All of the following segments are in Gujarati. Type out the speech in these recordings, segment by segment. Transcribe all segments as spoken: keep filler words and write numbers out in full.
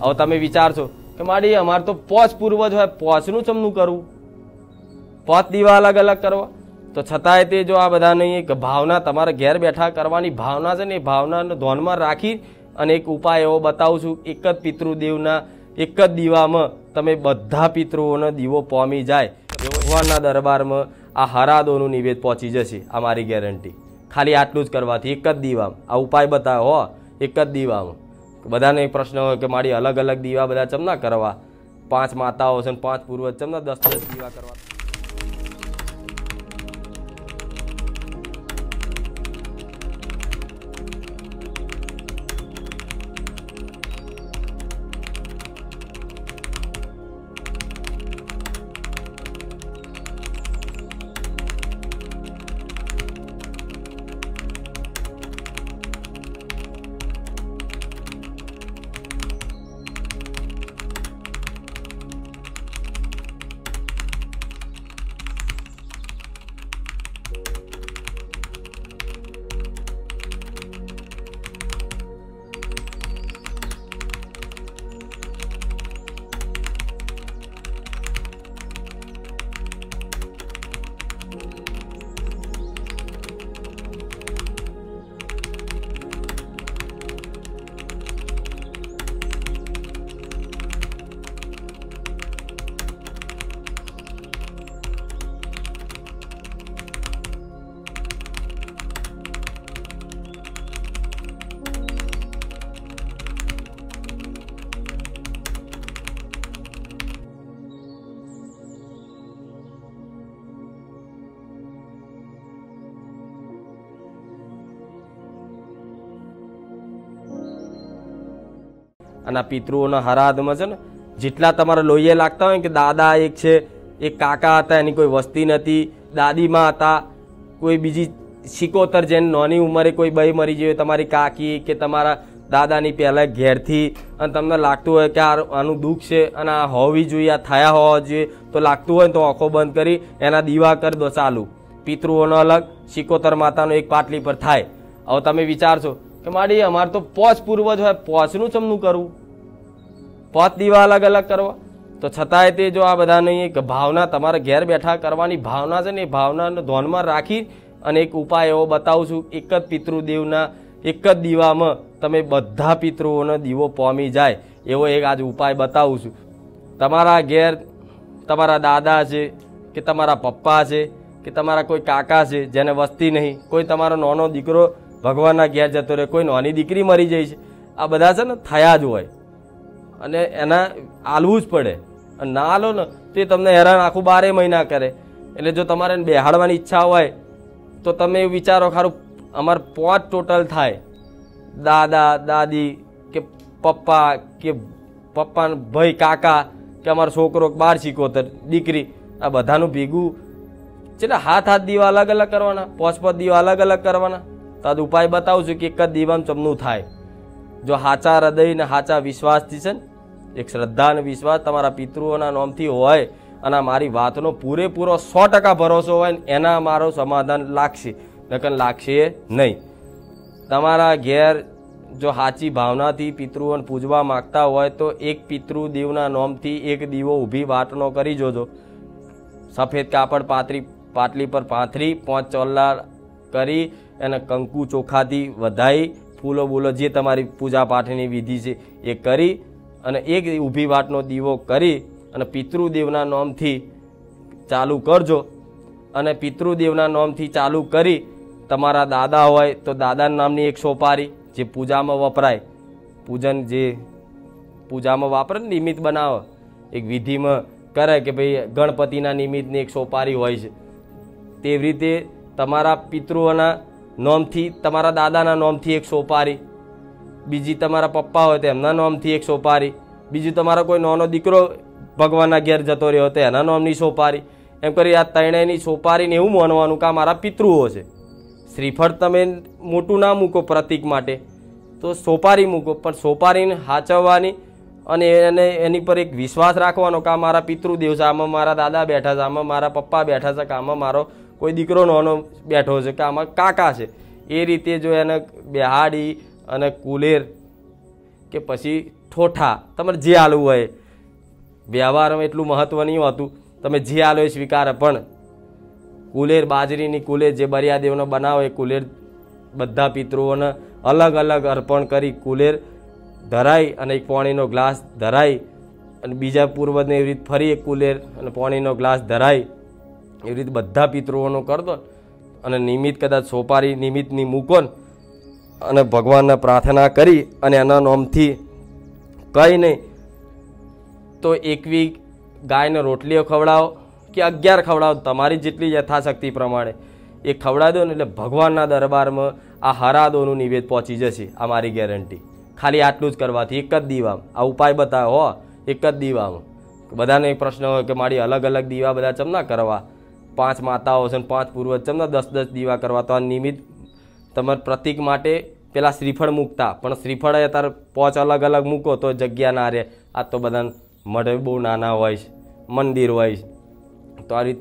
હવે તમે વિચારશો કે મારી અમારે તો પોચ પૂર્વજ હોય, પોચનું ચમનું કરવું, પોચ દીવા અલગ અલગ કરવા? તો છતાંય તે જો આ બધાની એક ભાવના તમારે ઘેર બેઠા કરવાની ભાવના છે ને, એ ભાવનાને ધ્યાનમાં રાખી અને એક ઉપાય એવો બતાવું છું. એક જ પિતૃદેવના એક જ દીવામાં તમે બધા પિતૃઓનો દીવો પોમી જાય. ભગવાનના દરબારમાં આ હરાદોનું નિવેદ પહોંચી જશે, આ મારી ગેરંટી. ખાલી આટલું જ કરવાથી એક જ દીવામાં આ ઉપાય બતાવો હો, એક જ દીવામાં. બધાને એક પ્રશ્ન હોય કે મારી અલગ અલગ દીવા બધા ચમના કરવા? પાંચ માતાઓ છે ને પાંચ પૂર્વજ ચમના દસ દસ દીવા કરવા? અને આ પિતૃઓના હરાદમાં છે ને જેટલા તમારા લોહીએ લાગતા હોય કે દાદા એક છે, એક કાકા હતા, એની કોઈ વસ્તી નથી, દાદીમાં હતા, કોઈ બીજી સિકોતર જેની નાની ઉંમરે કોઈ બઈ મરી ગઈ, તમારી કાકી કે તમારા દાદાની પહેલાં ઘેરથી, અને તમને લાગતું હોય કે આ આનું દુઃખ છે અને આ હોવી જોઈએ, આ થયા હોવા જોઈએ, તો લાગતું હોય તો આંખો બંધ કરી એના દીવા કરી દો ચાલુ. પિતૃઓનો અલગ, સિકોતર માતાનો એક પાટલી પર થાય. હવે તમે વિચારશો કે મારી અમારે તો પોચ પૂર્વજ હોય, પોચનું ચમનું કરવું, પોચ દીવા અલગ અલગ કરવા? તો છતાંય તે જો આ બધાની એક ભાવના તમારે ઘેર બેઠા કરવાની ભાવના છે ને, એ ભાવનાને ધ્યાનમાં રાખી અને એક ઉપાય એવો બતાવું છું. એક જ પિતૃદેવના એક જ દીવામાં તમે બધા પિતૃઓનો દીવો પોમી જાય એવો એક આજ ઉપાય બતાવું છું. તમારા ઘેર તમારા દાદા છે કે તમારા પપ્પા છે કે તમારા કોઈ કાકા છે જેને વસ્તી નહીં, કોઈ તમારો નાનો દીકરો ભગવાનના ઘેર જતો રહે, કોઈ નાની દીકરી મરી જાય છે, આ બધા છે ને થયા જ હોય અને એના આલવું જ પડે. અને ના આલો ને તે તમને હેરાન આખું બારે મહિના કરે. એટલે જો તમારે બેહાડવાની ઈચ્છા હોય તો તમે એવું વિચારો, ખારું અમારે પાંચ ટોટલ થાય, દાદા દાદી કે પપ્પા કે પપ્પા ભાઈ કાકા કે અમારો છોકરો બાર સિકોતર દીકરી, આ બધાનું ભેગું એટલે હાથ હાથ દીવા અલગ અલગ કરવાના, પોચ પોચ દીવા અલગ અલગ કરવાના. તો આ ઉપાય બતાવું છું કે એક જ દીવામાં ચમનું થાય. જો હાચા હૃદય ને હાચા વિશ્વાસથી છે ને, એક શ્રદ્ધા અને વિશ્વાસ તમારા પિતૃઓના નામથી હોય અને મારી વાતનો પૂરેપૂરો સો ટકા ભરોસો હોય ને, એના મારો સમાધાન લાગશે, નકર લાગશે નહીં. તમારા ઘેર જો સાચી ભાવનાથી પિતૃઓને પૂજવા માગતા હોય તો એક પિતૃદેવના નામથી એક દીવો ઊભી વાટનો કરી જોજો. સફેદ કાપડ પાતરી પાટલી પર પાથરી પાંચ ચોલ્લા કરી અને કંકુ ચોખાથી વધાઈ, ફૂલો બૂલો જે તમારી પૂજા પાઠની વિધિ છે એ કરી અને એક ઊભી વાટનો દીવો કરી અને પિતૃદેવના નામથી ચાલુ કરજો. અને પિતૃદેવના નામથી ચાલુ કરી તમારા દાદા હોય તો દાદાના નામની એક સોપારી જે પૂજામાં વપરાય, પૂજન જે પૂજામાં વાપરે ને નિમિત્ત બનાવે, એક વિધિમાં કરે કે ભાઈ ગણપતિના નિમિત્તની એક સોપારી હોય છે, તેવી રીતે તમારા પિતૃઓના નામથી તમારા દાદાના નામથી એક સોપારી, બીજી તમારા પપ્પા હોય તો એમના નામથી એક સોપારી, બીજું તમારો કોઈ નાનો દીકરો ભગવાનના ઘેર જતો રહ્યો તો એના નામની સોપારી. એમ કરી આ ત્રણેયની સોપારીને એવું માનવાનું કે આ મારા પિતૃઓ છે. શ્રીફળ તમે મોટું ના મૂકો પ્રતીક માટે, તો સોપારી મૂકો, પણ સોપારીને સાચવવાની અને એને એની પર એક વિશ્વાસ રાખવાનો કે આ મારા પિતૃદેવ છે, આમાં મારા દાદા બેઠા છે, આમાં મારા પપ્પા બેઠા છે, કે આમાં મારો કોઈ દીકરો નાનો બેઠો છે, કે આમાં કાકા છે. એ રીતે જો એને બેહાડી અને કુલેર કે પછી ઠોઠા, તમારે જે હાલવું હોય. વ્યવહારમાં એટલું મહત્વ નહીં હોતું, તમે જે હાલો એ સ્વીકારે. પણ કુલેર બાજરીની કુલેર જે બરિયાદેવનો બનાવો એ કુલેર બધા પિતૃઓને અલગ અલગ અર્પણ કરી કુલેર ધરાઈ અને એક પાણીનો ગ્લાસ ધરાઈ અને બીજા પૂર્વજને એવી રીતે ફરી એક કુલેર અને પાણીનો ગ્લાસ ધરાઈ એવી રીતે બધા પિતૃઓનો કરતો અને નિમિત્ત કદાચ સોપારી નિમિત્તની મૂકો અને ભગવાનને પ્રાર્થના કરી અને એના નામથી કંઈ નહીં તો એકવી ગાયને રોટલીઓ ખવડાવો કે અગિયાર ખવડાવો, તમારી જેટલી યથાશક્તિ પ્રમાણે એ ખવડાવી દો ને એટલે ભગવાનના દરબારમાં આ હરાદોનું નિવેદ પહોંચી જશે. આ મારી ગેરંટી. ખાલી આટલું જ કરવાથી એક જ દીવામાં આ ઉપાય બતાવો હો, એક જ દીવામાં. બધાને એક પ્રશ્ન હોય કે મારી અલગ અલગ દીવા બધા ચમના કરવા, પાંચ માતાઓ છે ને પાંચ પૂર્વજ ચમના દસ દસ દીવા કરવા. તો આ નિમિત્ત તમારા પ્રતિક માટે પેલા શ્રીફળ મૂકતા, પણ શ્રીફળ અત્યારે પાંચ અલગ અલગ મૂકો તો જગ્યા ના રહે. આ તો બધા મઢ બહુ નાના હોય છે, મંદિર હોય છે, તો આ રીત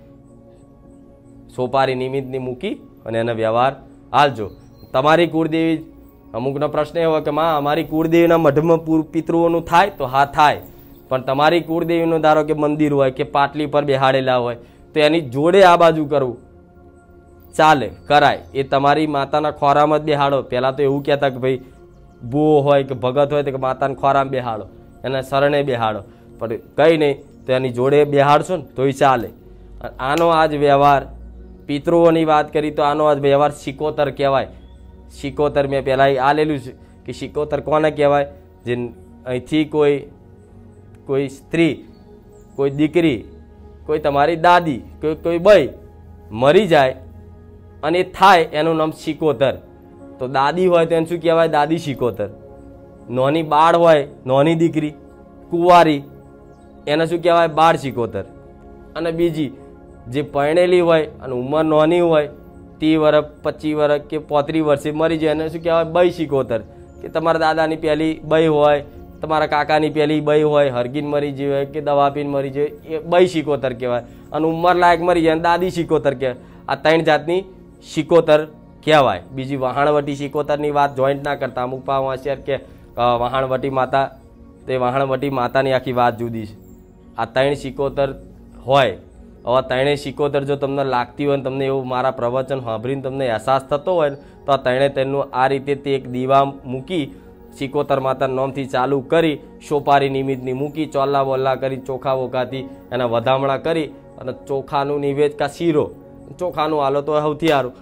સોપારી નિમિત્તની મૂકી અને એનો વ્યવહાર હાલજો. તમારી કુળદેવી, અમુકનો પ્રશ્ન એવો કે માં અમારી કુળદેવીના મઢમાં પિતૃઓનું થાય, તો હા થાય. પણ તમારી કુળદેવીનું ધારો કે મંદિર હોય કે પાટલી પર બેહાડેલા હોય તો એની જોડે આ બાજુ કરવું ચાલે, કરાય. એ તમારી માતાના ખોરામાં જ બેહાડો. પહેલાં તો એવું કહેતા કે ભાઈ બુઓ હોય કે ભગત હોય તો કે માતાના ખોરામાં બેહાડો, એના શરણે બેહાડો. પણ કંઈ નહીં, તો એની જોડે બેહાડશો ને તોય ચાલે. આનો આ જ વ્યવહાર, પિતૃઓની વાત કરી તો આનો આ જ વ્યવહાર શિકોતર કહેવાય. શિકોતર મેં પહેલાં આ લેલું છે કે શિકોતર કોને કહેવાય? જે અહીંથી કોઈ કોઈ સ્ત્રી, કોઈ દીકરી, કોઈ તમારી દાદી, કોઈ કોઈ બઈ મરી જાય અને એ થાય એનું નામ શિકોતર. તો દાદી હોય તો એને શું કહેવાય? દાદી શિકોતર. નાની બાળ હોય, નાની દીકરી કુંવારી, એને શું કહેવાય? બાળ શિકોતર. અને બીજી જે પરણેલી હોય અને ઉંમર નાની હોય, ત્રીસ વર્ષ પચીસ વર્ષ કે પોત્રીસ વર્ષે મરી જાય, એને શું કહેવાય? બઈ શિકોતર. કે તમારા દાદાની પહેલી બઈ હોય, તમારા કાકાની પહેલી બઈ હોય, હરગીન મરી ગઈ હોય કે દવા પીને મરી જાય, એ બઈ શિકોતર કહેવાય. અને ઉંમર લાયક મરી જાય દાદી શિકોતર કહેવાય. આ ત્રણ જાતની શિકોતર કહેવાય. બીજી વહાણવટી શિકોતરની વાત જોઈન્ટ ના કરતા. અમુક પાવ હોશિયાર કે વહાણવટી માતા, તે વહાણવટી માતાની આખી વાત જુદી છે. આ ત્રણ શિકોતર હોય. હવે ત્રણેય શિકોતર જો તમને લાગતી હોય ને તમને એવું મારા પ્રવચન સાંભળીને તમને અહેસાસ થતો હોય ને તો આ ત્રણે તેનું આ રીતે તે એક દીવા મૂકી શિકોતર માતાના નામથી ચાલુ કરી, સોપારી નિમિત્તની મૂકી, ચોલ્લા બોલ્લા કરી, ચોખા વોખાથી એના વધામણા કરી અને ચોખાનું નિવેદ કા શીરો, ચોખાનું હાલો તો સૌથી સારું.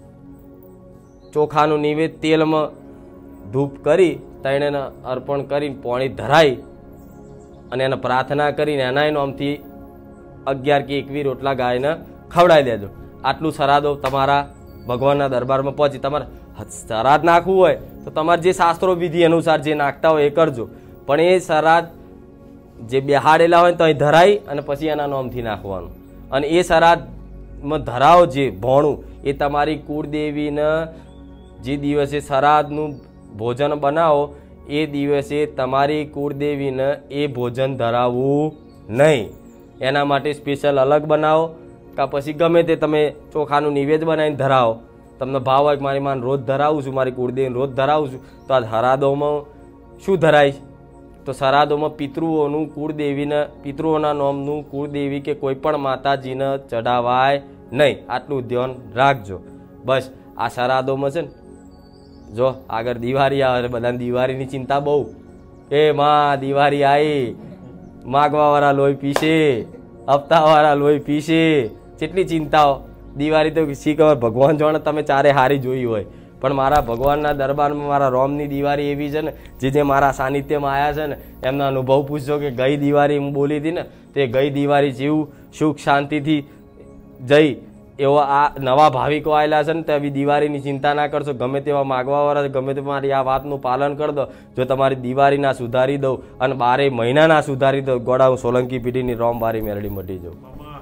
ચોખાનું નિવેદ તેલમાં ધૂપ કરી ત્રણેને અર્પણ કરીને પાણી ધરાઈ અને એને પ્રાર્થના કરીને એના નામથી અગિયાર કે એકવી રોટલા ગાયને ખવડાવી દેજો. આટલું સરાદો તમારા ભગવાનના દરબારમાં પહોંચી. તમારે સરાદ નાખવું હોય તો તમારે જે શાસ્ત્રો વિધિ અનુસાર જે નાખતા હોય એ કરજો. પણ એ સરાદ જે બેહાડેલા હોય તો અહીં ધરાઈ અને પછી એના નામથી નાખવાનું. અને એ સરાદમાં ધરાવો જે ભોણું એ તમારી કુળદેવીને જે દિવસે સરાદનું ભોજન બનાવો એ દિવસે તમારી કુળદેવીને એ ભોજન ધરાવવું નહીં. એના માટે સ્પેશિયલ અલગ બનાવો કાં પછી ગમે તે તમે ચોખાનું નિવેદ બનાવીને ધરાવો. તમને ભાવ હોય કે મારી માન રોજ ધરાવું છું, મારી કુળદેવીને રોજ ધરાવું છું, તો આ હરાદોમાં શું ધરાય? તો સરાદોમાં પિતૃઓનું કુળદેવીને પિતૃઓના નામનું કુળદેવી કે કોઈ પણ માતાજીને ચઢાવાય નહીં. આટલું ધ્યાન રાખજો. બસ આ સરાદોમાં છે ને, જો આગળ દિવાળી આવે, બધાને દિવાળીની ચિંતા બહુ. એ માં દિવાળી આવી, માગવાવાળા લોહી પીશે, હપ્તાવાળા લોહી પીશે, કેટલી ચિંતાઓ. દિવાળી તો શી ખબર, ભગવાન જાણે તમે ચારે હારી જોઈ હોય. પણ મારા ભગવાનના દરબારમાં મારા રોમની દિવાળી એવી છે ને, જે જે મારા સાનિધ્યમાં આવ્યા છે ને એમના અનુભવ પૂછજો કે ગઈ દિવાળી હું બોલી હતી ને તે ગઈ દિવાળી જેવું સુખ શાંતિથી જઈ એવો આ નવા ભાવિકો આવેલા છે ને તો એવી દિવાળીની ચિંતા ના કરશો. ગમે તેવા માગવાવાળા ગમે તે મારી આ વાતનું પાલન કરી દો. જો તમારી દિવાળી ના સુધારી દઉં અને બારે મહિના ના સુધારી દઉં, ગોડા હું સોલંકી પીઢીની રોમ બારી મેરડી મટી જાઉં.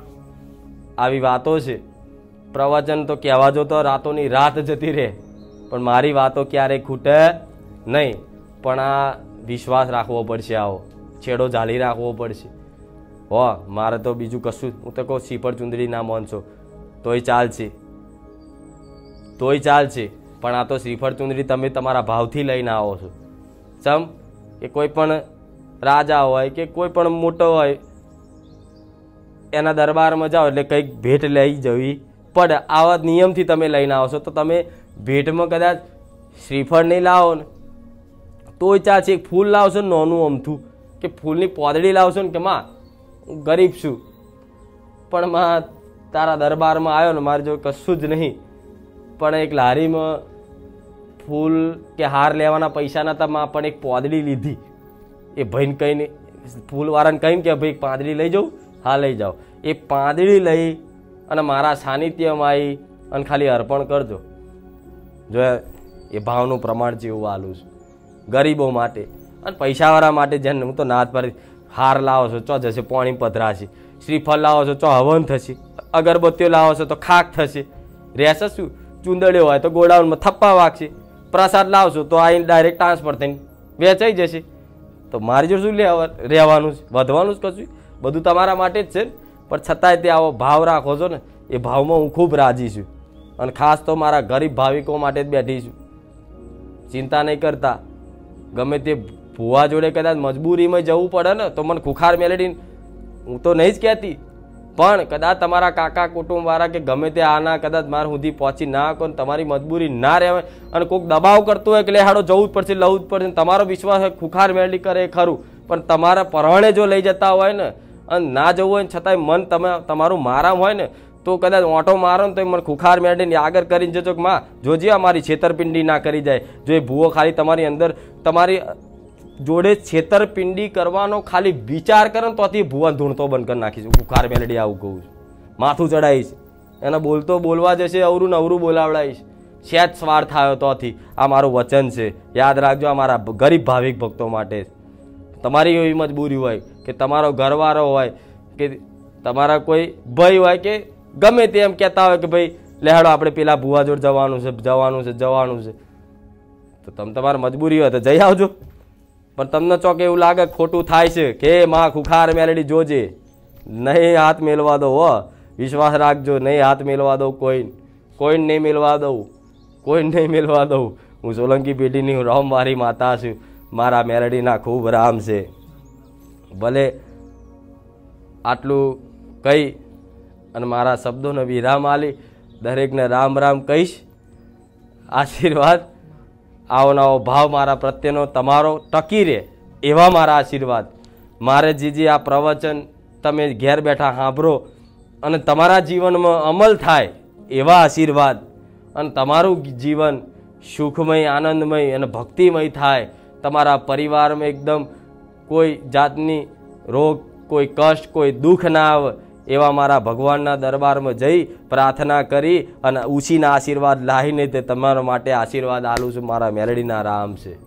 આવી વાતો છે. પ્રવચન તો કહેવા જો તો રાતોની રાત જતી રહે, પણ મારી વાતો ક્યારેય ખૂટે નહીં. પણ આ વિશ્વાસ રાખવો પડશે, આવો છેડો ઝાલી રાખવો પડશે. હો મારે તો બીજું કશું, હું તો કહું શ્રીફળ ચુંદડી ના માનશો તોય ચાલશે, તોય ચાલશે. પણ આ તો શ્રીફળ ચુંદડી તમે તમારા ભાવથી લઈને આવો છો. ચમ કે કોઈ પણ રાજા હોય કે કોઈ પણ મોટો હોય એના દરબારમાં જાઓ એટલે કંઈક ભેટ લઈ જવી પડે. આવા નિયમથી તમે લઈને આવશો તો તમે ભેટમાં કદાચ શ્રીફળ નહીં લાવો ને તોય ચાલશે. એક ફૂલ લાવશો ને નાનું અમથું કે ફૂલની પોદડી લાવશો ને કે માં હું ગરીબ છું પણ માં તારા દરબારમાં આવ્યો ને મારે જો કશું જ નહીં પણ એક લારીમાં ફૂલ કે હાર લેવાના પૈસા નહોતા માં પણ એક પોદડી લીધી. એ ભાઈને કહીને ફૂલવાળાને કહીને કે ભાઈ પાંદડી લઈ જાઉં, હા લઈ જાઓ. એ પાંદડી લઈ અને મારા સાનિધ્યમાં આવી અને ખાલી અર્પણ કરજો. જો એ ભાવનું પ્રમાણ જેવું આલું છું ગરીબો માટે અને પૈસાવાળા માટે. જેને હું તો નાદ પર હાર લાવો છો ચો જશે પાણી પધરાશે, શ્રીફળ લાવો છો ચો હવન થશે, અગરબત્તીઓ લાવો છો તો ખાક થશે, રહેશે શું ચૂંદડીઓ હોય તો ગોડાઉનમાં થપ્પા વાગશે, પ્રસાદ લાવશો તો આવીને ડાયરેક્ટ ટ્રાન્સફર થઈને વેચાઈ જશે. તો મારી જો શું લેવા રહેવાનું છે, વધવાનું જ કશું બધું તમારા માટે જ છે ને. પણ છતાંય તે આવો ભાવ રાખો છો ને એ ભાવમાં હું ખૂબ રાજી છું અને ખાસ તો મારા ગરીબ ભાવિકો માટે જ બેઠી છું. ચિંતા નહીં કરતા. ગમે તે ભૂવા જોડે કદાચ મજબૂરીમાં જવું પડે ને તો મને ખુખાર મેલેડી હું તો નહીં જ કહેતી પણ કદાચ તમારા કાકા કુટુંબવાળા કે ગમે તે આના કદાચ મારા સુધી પહોંચી ના શકો ને તમારી મજબૂરી ના રહેવાય અને કોઈક દબાવ કરતું હોય કે હાડો જવું જ પડશે લવું જ પડશે તમારો વિશ્વાસ હોય ખુખાર મેળવી કરે એ ખરું પણ તમારા પરણે જો લઈ જતા હોય ને અને ના જવું હોય ને છતાંય મન તમે તમારું મારામ હોય ને તો કદાચ ઓટો મારો ને તો મને ખુખાર મેળવીને આગળ કરીને જજો કે માં જોજે અમારી છેતરપિંડી ના કરી જાય. જો એ ભૂવો ખાલી તમારી અંદર તમારી જોડે છેતરપિંડી કરવાનો ખાલી વિચાર કરે ને તોથી ભૂવા ધૂણતો બંધ કરી નાખીશું. ખુખાર મેલડી આવું કહું છું. માથું ચડાવીશ એને બોલતો બોલવા જશે અવરું નવરું બોલાવડાવીશ. સેજ સ્વાર્થ આવ્યો તોથી આ મારું વચન છે યાદ રાખજો. આ મારા ગરીબ ભાવિક ભક્તો માટે તમારી એવી મજબૂરી હોય કે તમારો ઘરવાળો હોય કે તમારા કોઈ ભાઈ હોય કે ગમે તે એમ કહેતા હોય કે ભાઈ લેહાડો આપણે પેલા ભૂવા જોડ જવાનું છે જવાનું છે જવાનું છે તો તમે તમારે મજબૂરી હોય તો જઈ આવજો. પણ તમને ચોક એવું લાગે ખોટું થાય છે કે માં ખુખાર મેલડી જોજે નહીં હાથ મેળવા દો. હો વિશ્વાસ રાખજો નહીં હાથ મેળવા દઉં કોઈ કોઈ નહીં મેળવા દઉં કોઈ નહીં મેળવા દઉં. હું સોલંકી પેઢીની હું રામવારી માતા છું. મારા મેલડીના ખૂબ રામ છે. ભલે આટલું કહી અને મારા શબ્દોને વિરામ આલી દરેકને રામ રામ કહીશ. આશીર્વાદ આવો નવો ભાવ મારા પ્રત્યેનો તમારો ટકી રહે એવા મારા આશીર્વાદ. મારે જીજી આ પ્રવચન તમે ઘેર બેઠા સાંભળો અને તમારા જીવનમાં અમલ થાય એવા આશીર્વાદ અને તમારું જીવન સુખમય આનંદમય અને ભક્તિમય થાય. તમારા પરિવારમાં એકદમ કોઈ જાતની રોગ કોઈ કષ્ટ કોઈ દુઃખ ના આવે એવા મારા ભગવાનના દરબારમાં જઈ પ્રાર્થના કરી અને ઉછીના આશીર્વાદ લાવીને તે તમારા માટે આશીર્વાદ આલું છું. મારા મેલડીના રામ છે.